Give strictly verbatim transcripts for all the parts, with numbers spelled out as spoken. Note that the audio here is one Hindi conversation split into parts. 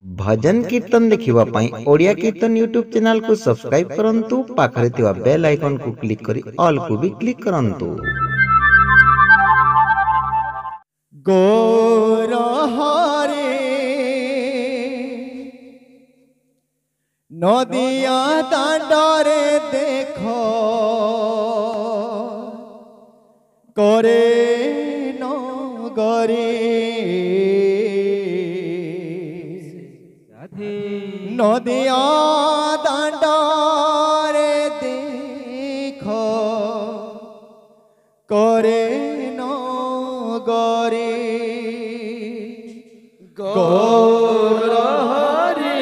भजन कीर्तन देखिबा पई ओडिया कीर्तन यूट्यूब चैनल को सब्सक्राइब करंतु पाखरे थिबा बेल आइकन को क्लिक करी ऑल को भी क्लिक करंतु। गौर हरे नदिया दांडरे देखो करे नगरी नदिया दांडरे देखो करे नगरी गौर हरे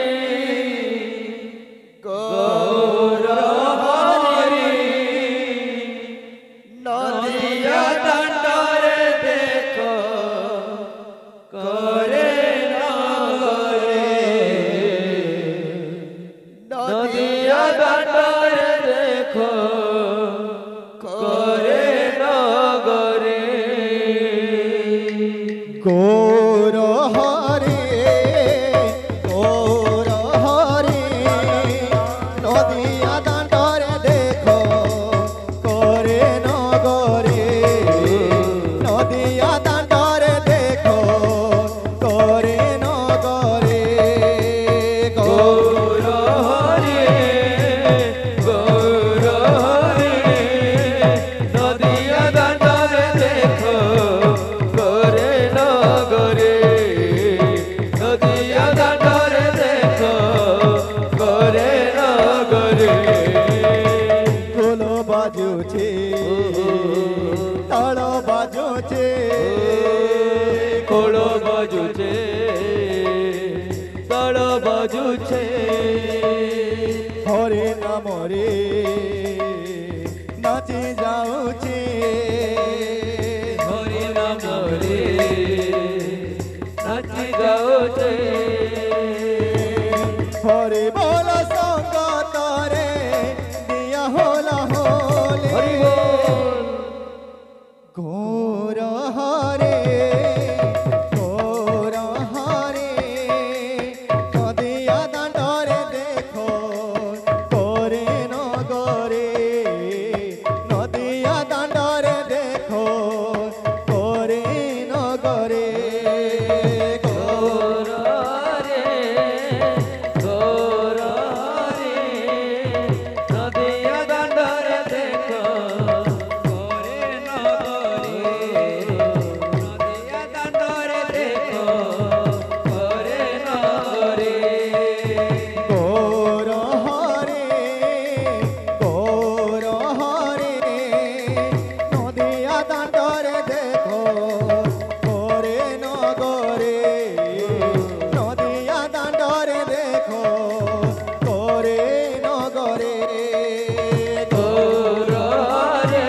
गौर हरे नदिया दांडरे देखो करे नगरी नदिया दांडरे देखो करे नगरी गौर हरे गौर हरे नदिया दांडरे देखो करे नगरी नदिया दांडरे देखो करे नगरी गौर हरे गौर हरे नदिया दांडरे देखो करे नगरी नदिया दांडरे देखो करे नगरी ढोल बाजुछे ताल बाजुछे खोल बाजुछे ताल बाजुछे हरे नाम रे नाची जाऊछे हरे नाम रे नाची जाऊछे हरे बोल संगत रे दिया होला होले हरि बोल गौर हरे गौर हरे नदिया दांडरे देखो करे नगरी नदिया दांडरे देखो करे नगरी गौर हरे गौर हरे नदिया दांडरे देखो करे नगरी नदिया दांडरे देखो करे नगरी गौर हरे गौर हरे नदिया दांडरे देखो करे नगरी नदिया दांडरे देखो करे नगरी गौर हरे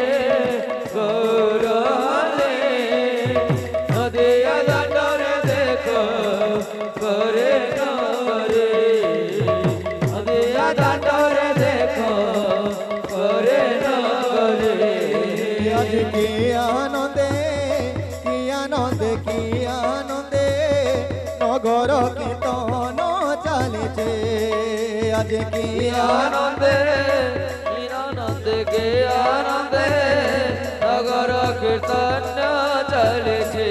गौर हरे नदिया दांडरे देखो करे नगरी नदिया दांडरे देखो करे नगरी आज की आनंदे की आनंदे की आनंदे नगर कीर्तन चालिছে आज की आनंदे की आनंदे के आनंदे नगर कीर्तन चालिছে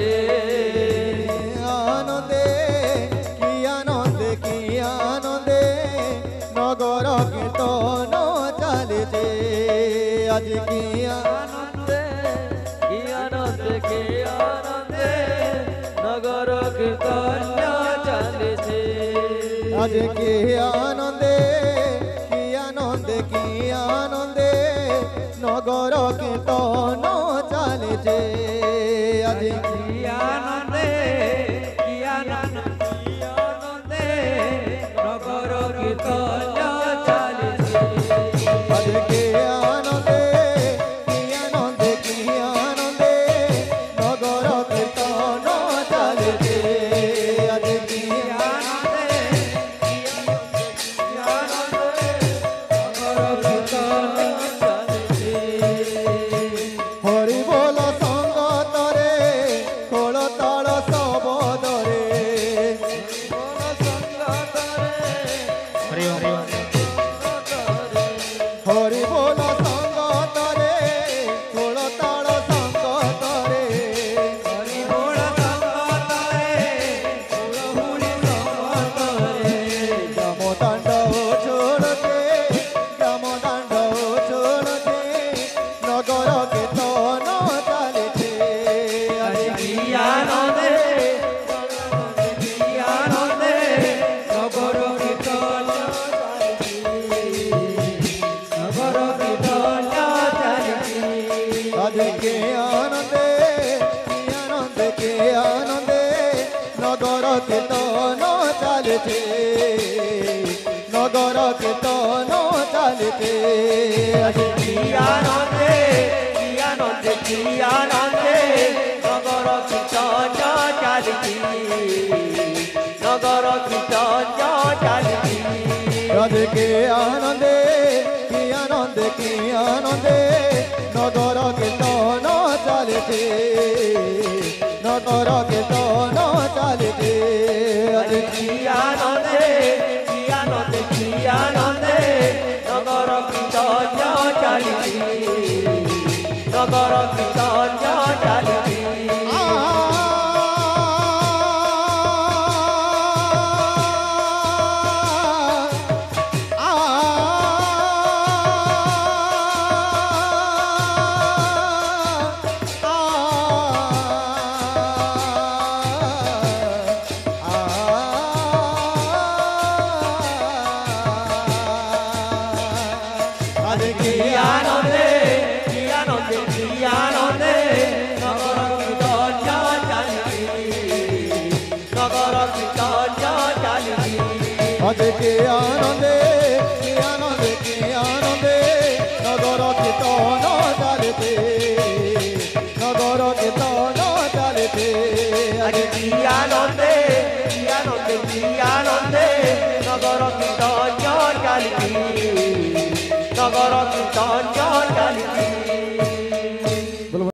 आनंदे की आनंदे की आनंदे नगर कीर्तन चालिছে आज की आनंदे की आनंदे के आनंदे नगर कीर्तन चालिছে आज की आनंदे की आनंदे की आनंदे नगर कीर्तन चालिছে आज की आनंदे की आनंदे की आनंदे नगर कीर्तन चालिছে आज की आनंदे की आनंदे की आनंदे नगर कीर्तन चालिছে आज की आनंदे की आनंदे नगर कीर्तन चालिছে हरि बोल संगत रे खोल ताल हरि ओम हरि बोल संगत रे षोल ताल संगत रे हरि बोल संगत रे षोलहुली संगत रे ग्राम दांड छोड़ के ग्राम दांड छोड़ के नगर कीर्तन चाले आज की आनंदे की आनंदे नगर कीर्तन नगर कीर्तन चालिछि आज के आनंदे की आनंदे के आनंदे नगर कीर्तन चाले नगर कीर्तन चाले आज की आनंदे की आनंदे की आनंदे नगर कीर्तन चालिछि नगर कीर्तन चालिछि आज के आनंदे की आनंदे की आनंदे नगर कीर्तन चाले नगर कीर्तन चाले आज की आनंदे की आनंदे की आनंदे नगर कीर्तन चालिछि नगर कीर्तन चालिछि आज की आनंदे की आनंदे की आनंदे नगर कीर्तन चालिछि नगर कीर्तन चालिछि आज के आनंदे की आनंदे की आनंदे नगर कीर्तन चाले नगर कीर्तन चाले आज की आनंदे की आनंदे की आनंदे नगर कीर्तन चालिछि नगर